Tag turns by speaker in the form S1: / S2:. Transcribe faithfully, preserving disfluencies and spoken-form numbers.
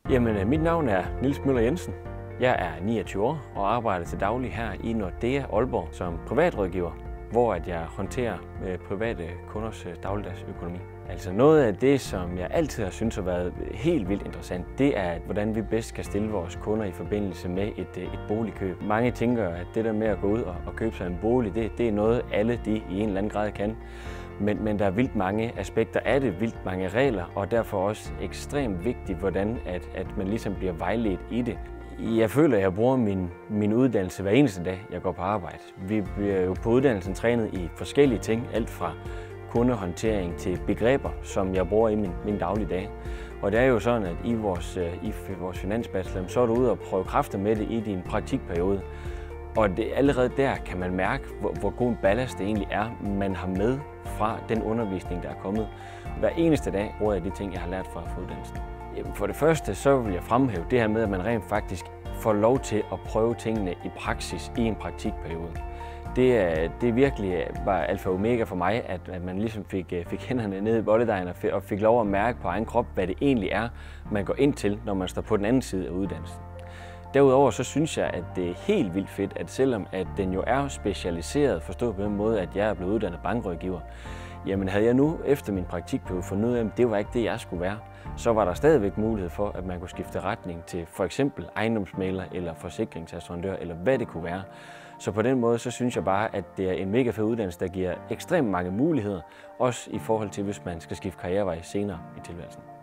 S1: Jamen, mit navn er Niels Møller Jensen. Jeg er niogtyve år og arbejder til daglig her i Nordea Aalborg som privatrådgiver, hvor at jeg håndterer private kunders dagligdagsøkonomi. Altså noget af det, som jeg altid har syntes har været helt vildt interessant, det er, hvordan vi bedst kan stille vores kunder i forbindelse med et, et boligkøb. Mange tænker, at det der med at gå ud og, og købe sig en bolig, det, det er noget, alle de i en eller anden grad kan. Men, men der er vildt mange aspekter af det, vildt mange regler, og derfor også ekstremt vigtigt, hvordan at, at man ligesom bliver vejledt i det. Jeg føler, at jeg bruger min, min uddannelse hver eneste dag, jeg går på arbejde. Vi bliver jo på uddannelsen trænet i forskellige ting, alt fra kundehåndtering til begreber, som jeg bruger i min, min dagligdag. Og det er jo sådan, at i vores, i vores finansbachelor, så er du ude og prøve kræfter med det i din praktikperiode. Og det, allerede der kan man mærke, hvor, hvor god en ballast det egentlig er, man har med fra den undervisning, der er kommet. Hver eneste dag bruger jeg de ting, jeg har lært fra uddannelsen. For det første så vil jeg fremhæve det her med, at man rent faktisk får lov til at prøve tingene i praksis i en praktikperiode. Det er, det er virkelig bare alfa og omega for mig, at, at man ligesom fik, fik hænderne ned i bolledejen og fik, og fik lov at mærke på egen krop, hvad det egentlig er, man går ind til, når man står på den anden side af uddannelsen. Derudover så synes jeg, at det er helt vildt fedt, at selvom at den jo er specialiseret, forstået på den måde, at jeg er blevet uddannet bankrådgiver, jamen havde jeg nu efter min praktikperiode fundet ud af, at det var ikke det, jeg skulle være, så var der stadigvæk mulighed for, at man kunne skifte retning til for eksempel ejendomsmægler eller forsikringsassurancør, eller hvad det kunne være. Så på den måde, så synes jeg bare, at det er en mega fed uddannelse, der giver ekstremt mange muligheder, også i forhold til, hvis man skal skifte karrierevej senere i tilværelsen.